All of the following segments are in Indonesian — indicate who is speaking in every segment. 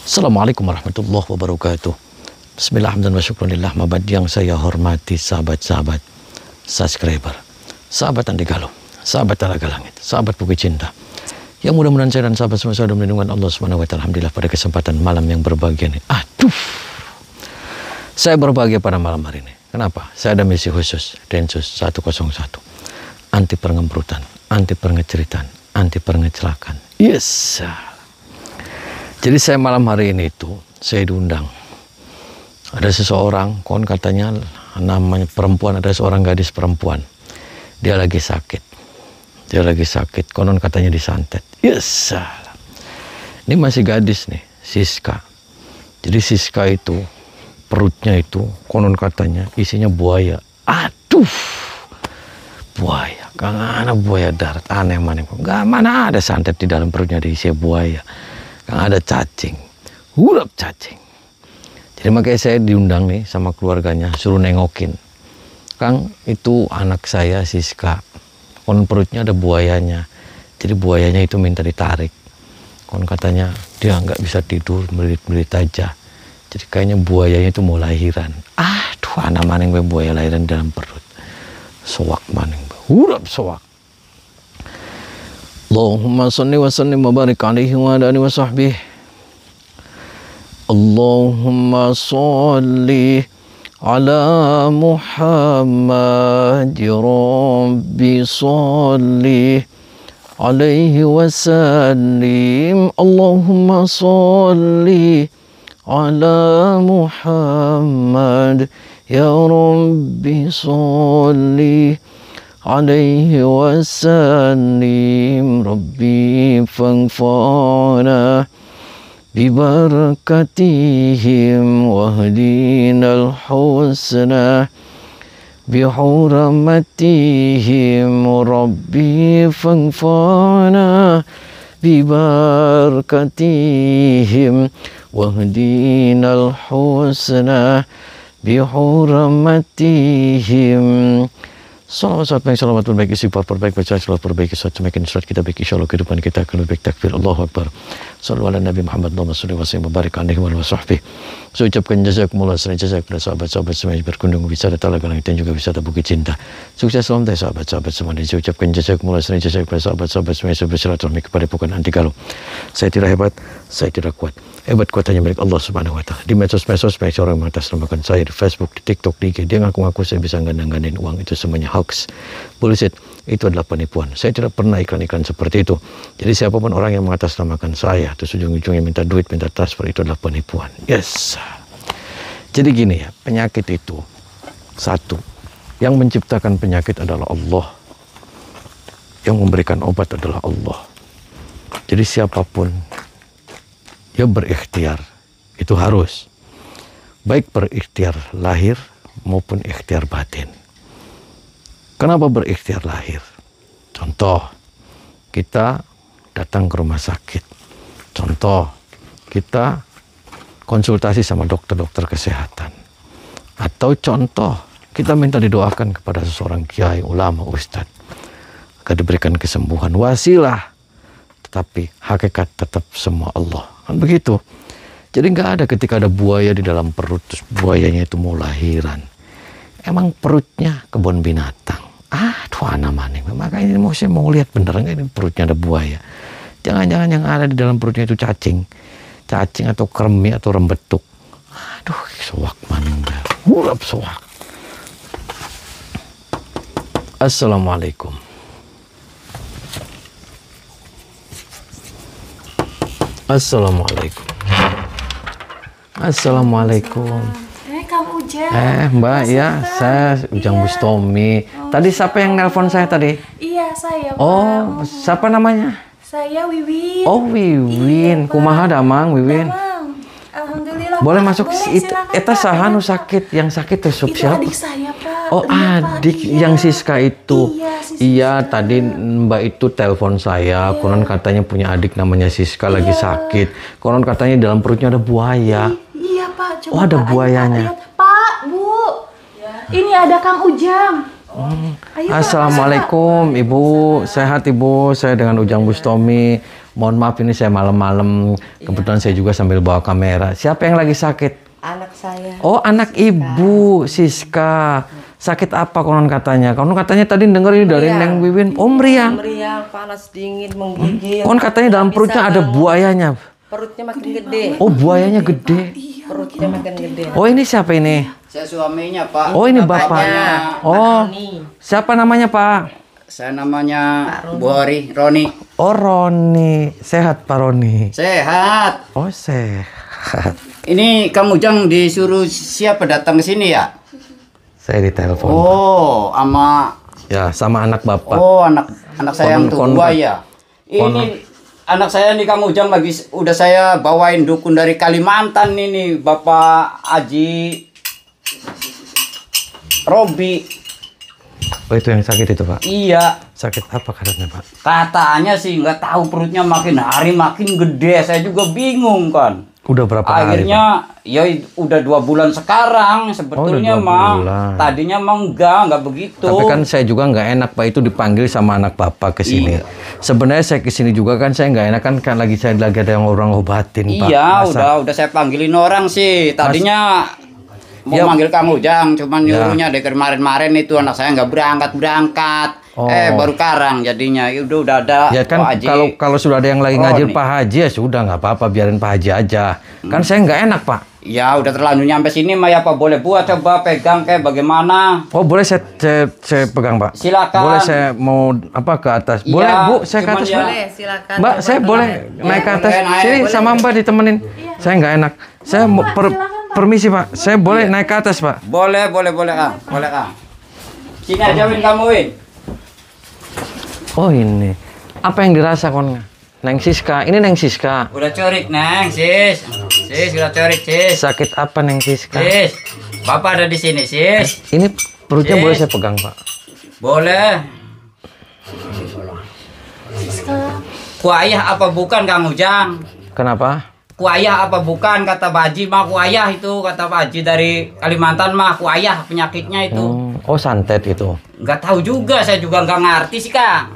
Speaker 1: Assalamualaikum warahmatullahi wabarakatuh. Bismillahirrahmanirrahim. Mabad yang saya hormati sahabat-sahabat subscriber, sahabat Andi Galuh, sahabat Talaga Langit, sahabat Bukit Cinta, yang mudah-mudahan saya dan sahabat semua selalu melindungi Allah Subhanahu wa taala. Alhamdulillah pada kesempatan malam yang berbahagia ini. Saya berbahagia pada malam hari ini. Kenapa? Saya ada misi khusus Densus 101. Anti pengemburutan, anti pengeceritan, anti pengecelakan. Yes. Jadi saya malam hari ini itu saya diundang. Ada seseorang, kon katanya namanya perempuan, ada seorang gadis perempuan. Dia lagi sakit. Konon katanya disantet. Yes. Ini masih gadis nih, Siska. Jadi Siska itu perutnya itu konon katanya isinya buaya. Buaya. Karena buaya darat, aneh mana. Gak mana ada santet di dalam perutnya diisi buaya. Kang ada cacing, hurap cacing. Jadi makanya saya diundang nih sama keluarganya, suruh nengokin. Kang, itu anak saya Siska, kon perutnya ada buayanya. Jadi buayanya itu minta ditarik. Kon katanya dia nggak bisa tidur, melilit-melilit aja. Jadi kayaknya buayanya itu mau lahiran. Anak maning buaya lahiran dalam perut. Sowak maning, hurap sowak. Allahumma salli wa sallim wa barik alaihi wa ala alihi wa sahbihi. Allahumma salli ala Muhammad Rabbi salli alaihi wa sallim. Allahumma salli ala Muhammad ya Rabbi salli alaihi wasallim. Rabbi fanfa'na bibarakatihim wahdinal husna bihurmatihim. Rabbi fanfa'na bibarakatihim wahdinal husna bihurmatihim. Salawat perbaiki sifat perbaiki baca salawat perbaiki semakin surat kita baik insyaallah kehidupan kita akan lebih takbir Allahu Akbar. Sallallahu ala Nabi Muhammad Allahumma wa barik alaihi wa sahbihi. Saya ucapkan jazakumullah khairan jazak kepada sahabat-sahabat semua yang berkunjung wisata Talaga Langit dan juga wisata Bukit Cinta. Sukses selalu dari sahabat-sahabat semua, dan saya ucapkan jazakumullah khairan jazak kepada sahabat-sahabat semua yang bersilaturahmi kepada bukan Andi Galuh. Saya tidak hebat, saya tidak kuat. Hebat kuat hanya milik Allah Subhanahu wa taala. Di medsos-medsos banyak orang mengatasnamakan saya, di Facebook, di TikTok, di IG. Dia ngaku-ngaku saya bisa gandang-gandain uang, itu semuanya hoax. Bullshit. Itu adalah penipuan. Saya tidak pernah iklan-iklan seperti itu. Jadi siapapun orang yang mengatasnamakan saya terus ujung-ujungnya minta duit, minta transfer, itu adalah penipuan. Yes. Jadi gini ya, penyakit itu satu. Yang menciptakan penyakit adalah Allah. Yang memberikan obat adalah Allah. Jadi siapapun dia berikhtiar, itu harus baik berikhtiar lahir maupun ikhtiar batin. Kenapa berikhtiar lahir? Contoh, kita datang ke rumah sakit. Contoh, kita konsultasi sama dokter-dokter kesehatan. Atau contoh, kita minta didoakan kepada seseorang kiai, ulama, ustadz, agar diberikan kesembuhan. Wasilah, tetapi hakikat tetap semua Allah. Kan begitu. Jadi nggak ada ketika ada buaya di dalam perut, terus buayanya itu mau lahiran. Emang perutnya kebun binatang. Anak maning. Makanya saya mau lihat bener nggak ini perutnya ada buaya. Jangan-jangan yang ada di dalam perutnya itu cacing. Cacing atau kremi atau rembetuk. Sowak maning. Hurap sowak. Assalamualaikum. Assalamualaikum. Assalamualaikum.
Speaker 2: Kamu Ujang.
Speaker 1: Mbak, ya, saya Ujang Bustomi. Tadi siapa yang nelpon saya tadi?
Speaker 2: Iya, saya.
Speaker 1: Oh, siapa namanya?
Speaker 2: Saya Wiwin.
Speaker 1: Oh, Wiwin.
Speaker 2: Iya,
Speaker 1: Kumaha damang, Wiwin?
Speaker 2: Damang. Alhamdulillah.
Speaker 1: Boleh
Speaker 2: Pak.
Speaker 1: masuk
Speaker 2: Boleh,
Speaker 1: eta saha nu sakit, yang sakit teh
Speaker 2: Itu
Speaker 1: siapa?
Speaker 2: adik saya, Pak.
Speaker 1: Oh,
Speaker 2: Iya, Pak.
Speaker 1: adik
Speaker 2: Iya.
Speaker 1: yang Siska itu.
Speaker 2: Iya, si
Speaker 1: Iya,
Speaker 2: Siska.
Speaker 1: tadi Mbak itu telepon saya. Konon katanya punya adik namanya Siska lagi sakit. Konon katanya di dalam perutnya ada buaya.
Speaker 2: Iya, Pak. Coba,
Speaker 1: Oh, ada
Speaker 2: Pak, ayo,
Speaker 1: buayanya.
Speaker 2: Pak, lihat. Pak, Bu. Ini ada Kang Ujang. Ayo, Pak,
Speaker 1: Assalamualaikum, Ibu. Sehat, Ibu. Saya dengan Ujang Bustomi. Mohon maaf ini saya malam-malam, kebetulan saya juga sambil bawa kamera. Siapa yang lagi sakit?
Speaker 3: Anak saya.
Speaker 1: Oh, anak ibu, Siska. Sakit apa konon katanya? Konon katanya tadi denger ini dari Neng Wiwin. Oh, meriang.
Speaker 3: Meriang, panas, dingin, menggigil.
Speaker 1: Konon katanya dalam perutnya ada buayanya.
Speaker 3: Perutnya makin gede.
Speaker 1: Oh, buayanya gede.
Speaker 3: Perutnya makin gede.
Speaker 1: Oh, ini siapa ini?
Speaker 4: Saya suaminya, Pak.
Speaker 1: Oh, ini bapaknya. Oh, siapa namanya, Pak?
Speaker 4: Saya namanya Bu Roni.
Speaker 1: Oh, Roni. Sehat, Pak Roni?
Speaker 4: Sehat.
Speaker 1: Oh, sehat.
Speaker 4: Ini Kang Ujang disuruh siapa datang ke sini ya?
Speaker 1: Saya ditelepon.
Speaker 4: Oh,
Speaker 1: Ya, sama anak bapak.
Speaker 4: Oh, anak saya yang
Speaker 1: Konon-
Speaker 4: tua ya. Ini anak saya nih Kang Ujang lagi udah saya bawain dukun dari Kalimantan ini, Bapak Haji Robi.
Speaker 1: Oh, itu yang sakit itu, Pak?
Speaker 4: Iya.
Speaker 1: Sakit apa katanya, Pak?
Speaker 4: Katanya sih nggak tahu perutnya makin hari makin gede. Saya juga bingung kan.
Speaker 1: Udah berapa hari, Pak?
Speaker 4: Akhirnya ya udah 2 bulan sekarang sebetulnya
Speaker 1: Oh, udah 2
Speaker 4: mah.
Speaker 1: bulan.
Speaker 4: Tadinya mah enggak begitu.
Speaker 1: Tapi kan saya juga nggak enak, Pak, itu dipanggil sama anak bapak ke sini.
Speaker 4: Iya.
Speaker 1: Sebenarnya saya ke sini juga kan saya nggak enak kan lagi ada yang orang obatin, Pak.
Speaker 4: Iya,
Speaker 1: Masa-
Speaker 4: udah saya panggilin orang sih. Tadinya mau
Speaker 1: Ya.
Speaker 4: manggil Kang Ujang, cuman
Speaker 1: Ya.
Speaker 4: nyuruhnya dari kemarin-kemarin itu anak saya nggak berangkat.
Speaker 1: Oh.
Speaker 4: Baru karang jadinya. Udah ada.
Speaker 1: Ya kan
Speaker 4: Pak Haji.
Speaker 1: kalau sudah ada yang lagi
Speaker 4: Roni.
Speaker 1: ngajir Pak Haji ya sudah nggak apa-apa, biarin Pak Haji aja. Kan saya nggak enak, Pak.
Speaker 4: Ya udah terlanjur nyampe sini mah ya Pak, boleh buat coba pegang kayak bagaimana?
Speaker 1: Oh, boleh saya pegang, Pak?
Speaker 4: Silakan.
Speaker 1: Boleh saya mau apa ke atas? Boleh,
Speaker 4: Iya,
Speaker 1: Bu, saya ke
Speaker 4: cuman
Speaker 1: atas,
Speaker 4: ya-
Speaker 1: Mbak.
Speaker 3: Boleh, silakan.
Speaker 1: Mbak,
Speaker 3: Coba
Speaker 1: saya
Speaker 3: kalau
Speaker 1: boleh
Speaker 3: ada.
Speaker 1: naik ke atas.
Speaker 4: boleh naik,
Speaker 1: Sini
Speaker 4: boleh.
Speaker 1: sama Mbak ditemenin. Saya nggak enak. Saya mau permisi, Pak. Saya boleh naik ke atas, Pak.
Speaker 4: Boleh Kang. Boleh Kang. Sini aja Win kamu Win.
Speaker 1: Oh, ini. Apa yang dirasa kon? Neng Siska. Ini Neng Siska.
Speaker 4: Udah corik Neng, sis. Sis udah corik sis.
Speaker 1: Sakit apa Neng Siska?
Speaker 4: Sis. Bapak ada di sini sis.
Speaker 1: Ini perutnya
Speaker 4: Sis.
Speaker 1: boleh saya pegang, Pak?
Speaker 4: Boleh. Kuayah apa bukan Kang Ujang?
Speaker 1: Kenapa?
Speaker 4: Kuayah apa bukan kata Baji mah kuayah itu kata Baji dari Kalimantan mah kuayah penyakitnya itu.
Speaker 1: Oh, santet itu.
Speaker 4: Nggak tahu juga, saya juga nggak ngerti sih Kang.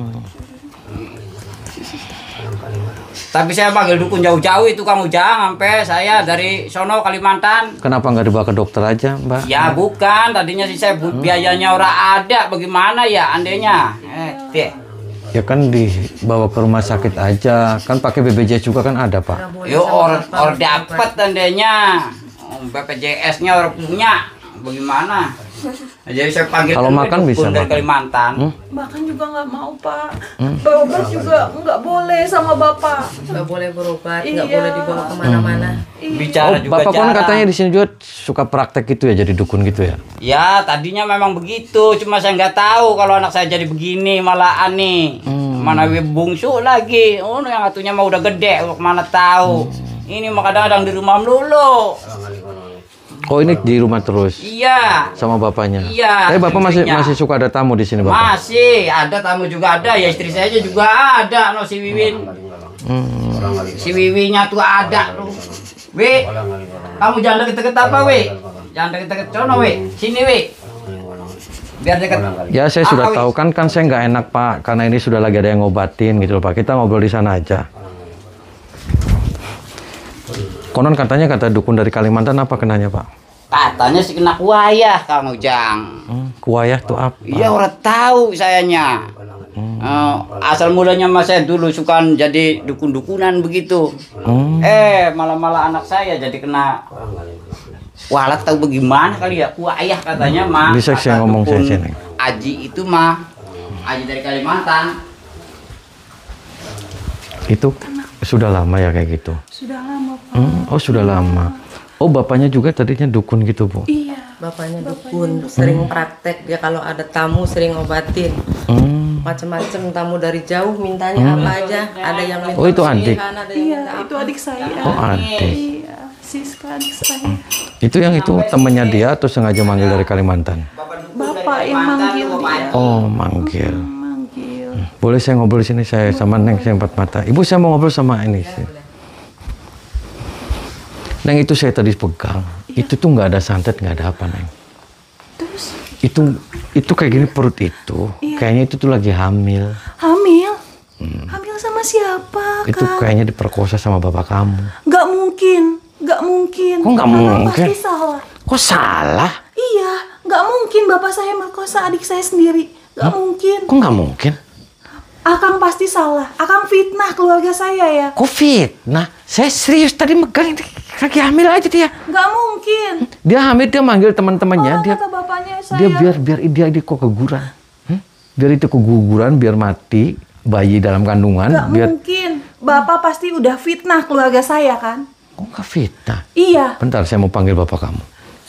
Speaker 4: Tapi saya panggil dukun jauh-jauh itu Kang Ujang, sampai saya dari sono Kalimantan.
Speaker 1: Kenapa nggak dibawa ke dokter aja, Mbak?
Speaker 4: Ya bukan, tadinya sih saya biayanya orang ada, bagaimana ya andainya? Deh.
Speaker 1: Ya kan dibawa ke rumah sakit aja. Kan pakai BPJS juga kan ada, Pak.
Speaker 4: Yo or dapat tandanya. BPJS-nya orang punya. Bagaimana? Jadi saya panggil
Speaker 1: Kalau makan bisa
Speaker 4: dari
Speaker 1: makan.
Speaker 4: Kalimantan.
Speaker 2: Makan juga nggak mau, Pak. Berobat juga nggak boleh sama Bapak.
Speaker 3: Nggak boleh berobat, nggak
Speaker 2: Iya.
Speaker 3: boleh dibawa kemana-mana.
Speaker 4: Bicara juga
Speaker 1: Bapak kan
Speaker 4: jarang.
Speaker 1: katanya di sini juga suka praktek gitu ya, jadi dukun gitu ya.
Speaker 4: Ya tadinya memang begitu, cuma saya nggak tahu kalau anak saya jadi begini malah aneh. Mana bungsu lagi, oh yang satunya mah udah gede, mana tahu. Ini mah kadang-kadang di rumah melulu.
Speaker 1: Oh, ini di rumah terus
Speaker 4: Iya,
Speaker 1: sama bapaknya.
Speaker 4: Iya,
Speaker 1: Tapi Bapak masih
Speaker 4: istrinya.
Speaker 1: masih suka ada tamu di sini, Bapak.
Speaker 4: masih ada tamu juga ada, ya istri saya juga ada, no si Wiwin. Si Wiwinya tuh ada tuh. Wi, kamu jangan deket-deket apa, Wi? Jangan deket-deket sono, Wi. Sini, Wi. Biar dekat.
Speaker 1: Ya, saya sudah
Speaker 4: Wi?
Speaker 1: tahu kan saya nggak enak, Pak, karena ini sudah lagi ada yang ngobatin gitu loh, Pak. Kita ngobrol di sana aja. Konon katanya kata dukun dari Kalimantan apa kenanya, Pak?
Speaker 4: Katanya sih kena kuayah, Kang Ujang.
Speaker 1: Kuayah tuh apa?
Speaker 4: Iya, orang tahu sayanya. Asal mulanya mas saya dulu suka jadi dukun-dukunan begitu. Malah anak saya jadi kena walat tahu bagaimana kali ya kuayah katanya mah.
Speaker 1: Bisa saya
Speaker 4: Kata
Speaker 1: ngomong saya
Speaker 4: dukun
Speaker 1: sini.
Speaker 4: Aji itu mah Aji dari Kalimantan.
Speaker 1: Itu sudah lama ya kayak gitu.
Speaker 2: Sudah lama, Pak.
Speaker 1: Oh, sudah lama. Oh, bapaknya juga tadinya dukun gitu, Bu.
Speaker 2: Iya.
Speaker 3: Bapaknya dukun, sering praktek dia kalau ada tamu sering obatin. Macem-macem tamu dari jauh mintanya apa aja. Ada yang minta
Speaker 1: Oh, itu adik?
Speaker 3: pilihan, ada yang
Speaker 2: Iya,
Speaker 3: minta
Speaker 2: itu adik saya.
Speaker 1: Oh, adik.
Speaker 2: Iya, Siska adik saya.
Speaker 1: Itu yang itu temennya dia atau sengaja manggil dari Kalimantan?
Speaker 2: Bapak yang manggil dia.
Speaker 1: Oh, manggil.
Speaker 2: Manggil.
Speaker 1: Boleh saya ngobrol di sini, saya sama Neng, saya empat mata. Ibu, saya mau ngobrol sama ini. Neng, itu saya tadi pegang. Itu tuh nggak ada santet, nggak ada apa, Neng.
Speaker 2: Terus
Speaker 1: Itu kayak gini perut itu. Kayaknya itu tuh lagi hamil.
Speaker 2: hamil. Hamil sama siapa,
Speaker 1: Itu
Speaker 2: Kang?
Speaker 1: kayaknya diperkosa sama bapak kamu.
Speaker 2: Nggak mungkin. Nggak mungkin.
Speaker 1: Kok nggak
Speaker 2: Kakang
Speaker 1: mungkin?
Speaker 2: pasti salah.
Speaker 1: Kok salah?
Speaker 2: Iya, nggak mungkin bapak saya merkosa adik saya sendiri. Nggak mungkin.
Speaker 1: Kok nggak mungkin?
Speaker 2: Akang pasti salah. Akang fitnah keluarga saya ya.
Speaker 1: Kok fitnah? Saya serius tadi megang lagi hamil aja dia.
Speaker 2: Nggak mungkin.
Speaker 1: Dia hamil, dia manggil teman-temannya.
Speaker 2: Orang
Speaker 1: Dia
Speaker 2: kata bapaknya saya.
Speaker 1: biar dia kok keguguran. Biar itu keguguran, biar mati bayi dalam kandungan.
Speaker 2: Nggak
Speaker 1: Biar
Speaker 2: mungkin. Bapak pasti udah fitnah keluarga saya kan?
Speaker 1: kok nggak fitnah?
Speaker 2: Iya.
Speaker 1: Bentar, saya mau panggil bapak kamu.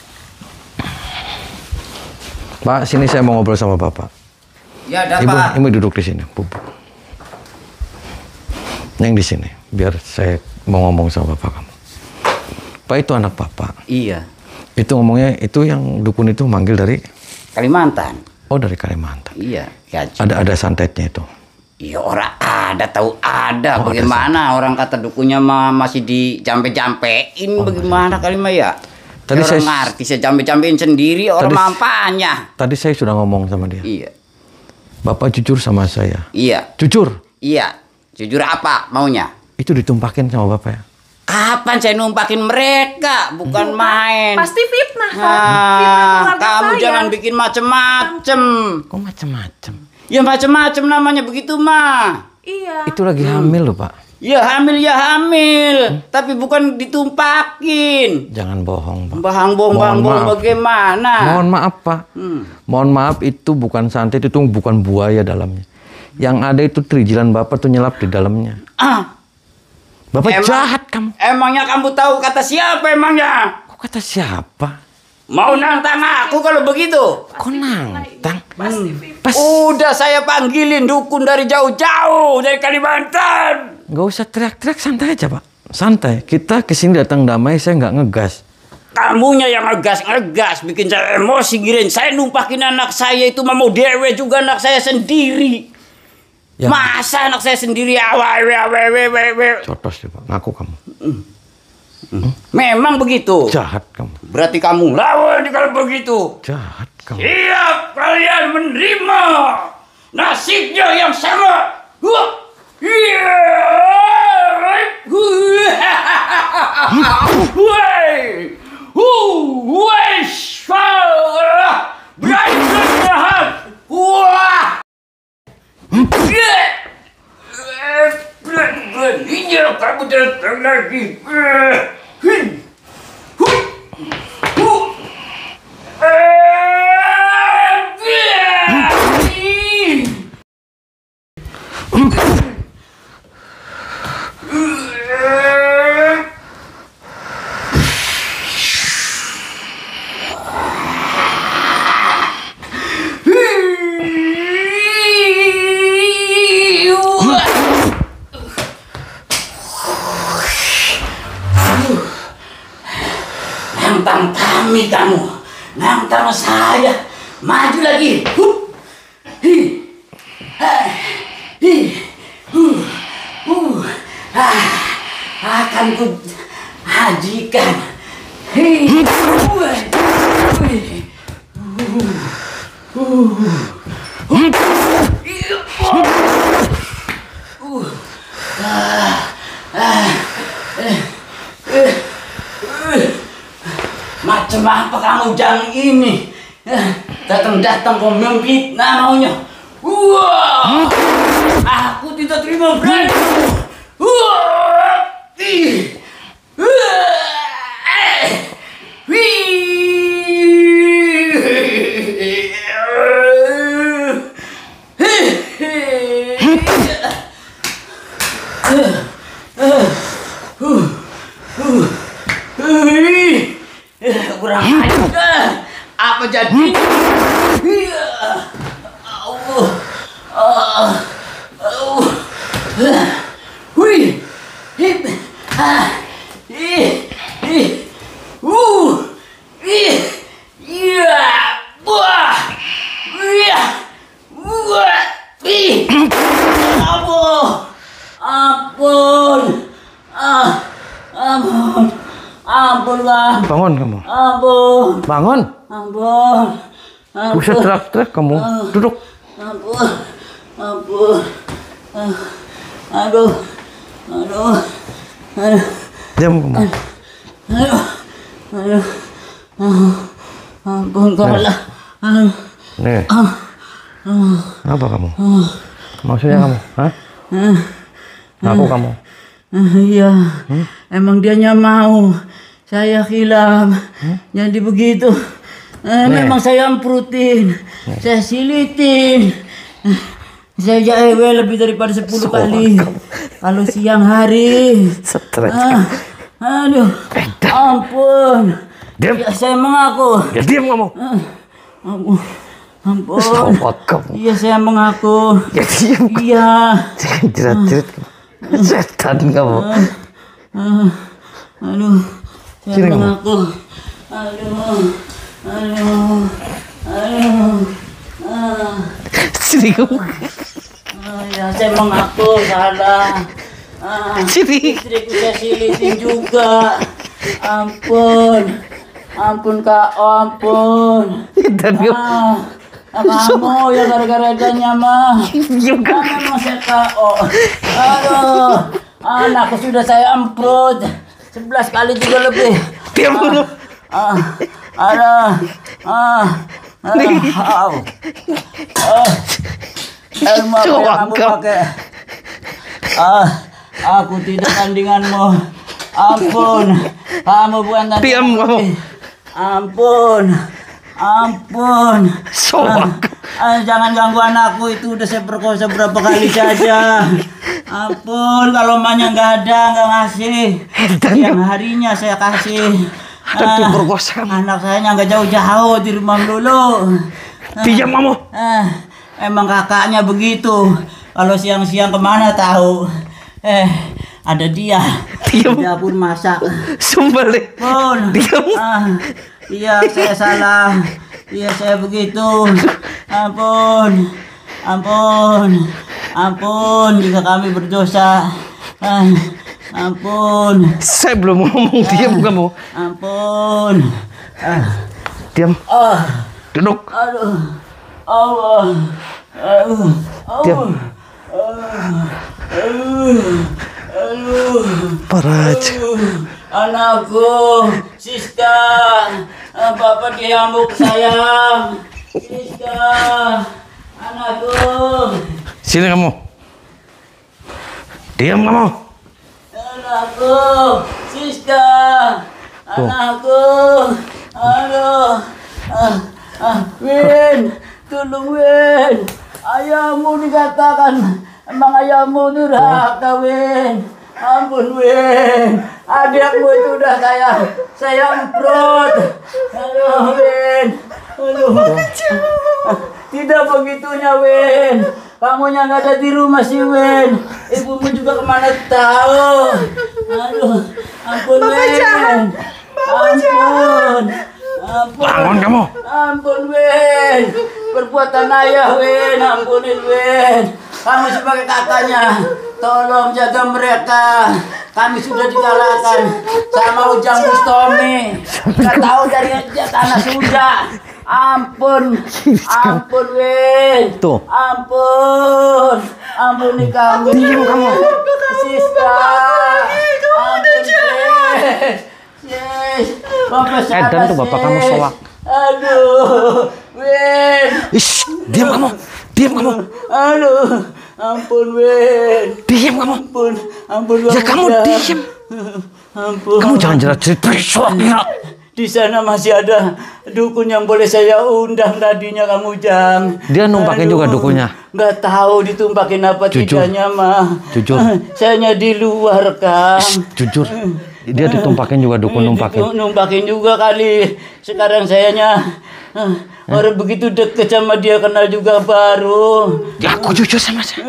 Speaker 1: Pak, sini saya mau ngobrol sama bapak.
Speaker 4: Ya, ada
Speaker 1: Ibu,
Speaker 4: apa?
Speaker 1: ibu duduk di sini, Bu. Yang di sini, biar saya mau ngomong sama bapak kamu. Pak, itu anak bapak.
Speaker 4: Iya.
Speaker 1: Itu ngomongnya, itu yang dukun itu manggil dari,
Speaker 4: Kalimantan.
Speaker 1: oh dari Kalimantan.
Speaker 4: Iya. Ya,
Speaker 1: Ada santetnya itu.
Speaker 4: iya orang ada tahu ada.
Speaker 1: Oh,
Speaker 4: Bagaimana orang kata dukunya mah masih dijampe-jampein. Bagaimana kali mah ya?
Speaker 1: Tadi
Speaker 4: Orang
Speaker 1: saya-
Speaker 4: ngerti saya jampe-jampein sendiri orang
Speaker 1: Tadi-
Speaker 4: mampanya.
Speaker 1: Tadi saya sudah ngomong sama dia.
Speaker 4: Iya.
Speaker 1: Bapak jujur sama saya.
Speaker 4: Iya.
Speaker 1: Jujur.
Speaker 4: Iya. Jujur apa maunya?
Speaker 1: Itu ditumpakin sama bapak ya.
Speaker 4: Kapan saya numpakin mereka? Bukan main.
Speaker 2: Pasti fitnah kan? Fitnah
Speaker 4: Nah,
Speaker 2: keluarga
Speaker 4: kamu
Speaker 2: saya.
Speaker 4: jangan bikin macem-macem.
Speaker 1: Kok macam-macam?
Speaker 4: Ya macem-macem namanya begitu mah.
Speaker 2: Iya.
Speaker 1: Itu lagi hamil loh pak.
Speaker 4: Ya hamil. Tapi bukan ditumpakin.
Speaker 1: Jangan bohong pak.
Speaker 4: Bahang-bohong
Speaker 1: Mohon maaf.
Speaker 4: bagaimana?
Speaker 1: Mohon maaf pak. Mohon maaf, itu bukan santet, itu bukan buaya dalamnya. Yang ada itu terijilan bapak tuh nyelap di dalamnya.
Speaker 4: Ah,
Speaker 1: Bapak jahat kamu.
Speaker 4: Emangnya kamu tahu kata siapa emangnya?
Speaker 1: Kok kata siapa?
Speaker 4: Mau nantang aku kalau begitu?
Speaker 1: Kok nantang?
Speaker 2: Pasti fitnah.
Speaker 1: Pas.
Speaker 4: Udah saya panggilin dukun dari jauh-jauh dari Kalimantan.
Speaker 1: Nggak usah teriak-teriak, santai aja pak. Santai. Kita kesini datang damai, saya nggak ngegas.
Speaker 4: Kamunya yang ngegas, bikin saya emosi giring. Saya numpakin anak saya itu mau dewe juga anak saya sendiri.
Speaker 1: Ya.
Speaker 4: Masa anak saya sendiri awewe.
Speaker 1: Cotos ya pak, ngaku kamu.
Speaker 4: Memang begitu.
Speaker 1: Jahat kamu.
Speaker 4: Berarti kamu lawan kalau begitu.
Speaker 1: Jahat kamu.
Speaker 4: Siap kalian menerima nasibnya yang sama. Wah. Iya. Wah. Beraninya kamu datang lagi. Nantang kami kamu, nantang saya, maju lagi. Akan ku hajikan. Macam apa kamu jangan ini? Datang-datang kau memfitnah maunya. Wah! Aku tidak terima berani. Wah! Ih! Kurang ajar. Apa jadi? Wih. Hip. Iya. Wah. Iya. Wah. Ampun. Ampun. Ampun, Bang.
Speaker 1: Bangun kamu.
Speaker 4: Ampun.
Speaker 1: Bangun.
Speaker 4: Ampun.
Speaker 1: Bisa teriak-teriak kamu. Duduk.
Speaker 4: Ampun. Ampun. Aduh. Aduh. Aduh.
Speaker 1: Diam kamu.
Speaker 4: Aduh. Aduh. Ampun kepala. Aduh.
Speaker 1: Nih. Apa kamu? Maksudnya kamu? Hah? Ngaku kamu?
Speaker 4: Iya. Emang dianya mau. Saya hilaf. Jadi begitu. Memang saya amputin. Saya silitin. Saya jahwe lebih daripada 10 kali. Kalau siang hari.
Speaker 1: Stres.
Speaker 4: Aduh. Ampun.
Speaker 1: Diam.
Speaker 4: Ya, saya mengaku.
Speaker 1: Ya diam kamu.
Speaker 4: Ampun. Ampun.
Speaker 1: Apa kamu?
Speaker 4: Iya saya mengaku.
Speaker 1: Ya diam.
Speaker 4: Iya.
Speaker 1: Jangan jerat-jerat. Setan kamu.
Speaker 4: Aduh. Saya
Speaker 1: Sini kamu.
Speaker 4: mengaku. Aduh. Aduh. Aduh.
Speaker 1: Sini kamu.
Speaker 4: Ya saya mengaku salah.
Speaker 1: Sini.
Speaker 4: Istriku saya silitin juga. Ampun. Ampun Kak, ampun.
Speaker 1: Dan
Speaker 4: Kamu yang gara-gara adanya mah. Memang saya KO. Aduh. Anakku sudah saya amprut 11 kali juga lebih.
Speaker 1: diam dulu.
Speaker 4: Ilmu apa yang kamu pakai? Aku tidak tandinganmu. Ampun. Kamu bukan tandingan.
Speaker 1: Diam kamu.
Speaker 4: Ampun. Ampun.
Speaker 1: Soak.
Speaker 4: Jangan ganggu anakku, itu udah saya perkosa berapa kali saja. Ampun, kalau emaknya nggak ada, nggak ngasih. Yang harinya saya kasih.
Speaker 1: Diperkosa.
Speaker 4: Anak saya nggak jauh-jauh di rumah dulu.
Speaker 1: Diam kamu.
Speaker 4: Emang kakaknya begitu. Kalau siang-siang kemana tahu? Ada dia.
Speaker 1: Diam.
Speaker 4: Dia pun masak.
Speaker 1: Sumpah deh.
Speaker 4: Pun.
Speaker 1: Diam.
Speaker 4: Iya, saya salah. Iya, saya begitu. Ampun. Ampun. Ampun jika kami berdosa. Ampun.
Speaker 1: Saya belum ngomong. Diam kamu.
Speaker 4: Ampun.
Speaker 1: Diam. Duduk.
Speaker 4: Aduh. Allah. Aduh.
Speaker 1: Diam.
Speaker 4: Aduh.
Speaker 1: Paraj.
Speaker 4: Anakku, Siska, Bapak diambuk sayang. Siska, anakku.
Speaker 1: Sini kamu. Diam kamu.
Speaker 4: Anakku, Siska, anakku. Aduh. Win, tolong Win. Ayahmu dikatakan, emang ayahmu durhaka Win. Ampun Win, adikmu itu udah saya emprot. Aduh Win, aduh. Tidak begitunya Win, kamunya nggak ada di rumah sih Win. Ibumu juga kemana tahu. Aduh, ampun Win. Ampun. Ampun.
Speaker 1: Bangun kamu.
Speaker 4: Ampun Win, perbuatan ayah Win, ampunin Win. Kamu sebagai kakaknya, tolong jaga mereka. Kami sudah dikalahkan sama Ujang Bustomi. Gak tahu dari tanah sudah. Ampun, ampun Win.
Speaker 1: Tuh.
Speaker 4: Ampun, ampuni kami.
Speaker 1: Diam kamu.
Speaker 4: Siska. Ampun Win. Yes. Bapak
Speaker 1: Edan tuh bapak kamu soak.
Speaker 4: Aduh, Win.
Speaker 1: Ish, diam kamu. Diam kamu.
Speaker 4: Aduh, ampun Win.
Speaker 1: Diam kamu.
Speaker 4: Ampun, ampun.
Speaker 1: Ya kamu diam.
Speaker 4: Ampun.
Speaker 1: Kamu jangan jerat-jerit soak.
Speaker 4: Di sana masih ada dukun yang boleh saya undang tadinya kamu Jang.
Speaker 1: Dia numpakin juga dukunnya.
Speaker 4: Nggak tahu ditumpakin apa
Speaker 1: Jujur.
Speaker 4: tidaknya mah.
Speaker 1: Jujur.
Speaker 4: Sayanya di luar Kang.
Speaker 1: Jujur. Dia ditumpakin juga dukun numpakin.
Speaker 4: Numpakin juga kali. Sekarang sayanya orang begitu deket sama dia, kenal juga baru.
Speaker 1: Ya aku jujur sama saya.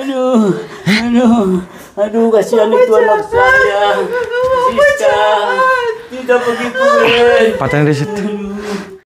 Speaker 4: Aduh, kasihan itu anak saya. Siska, tidak begitu, Win.
Speaker 1: Patahin di situ.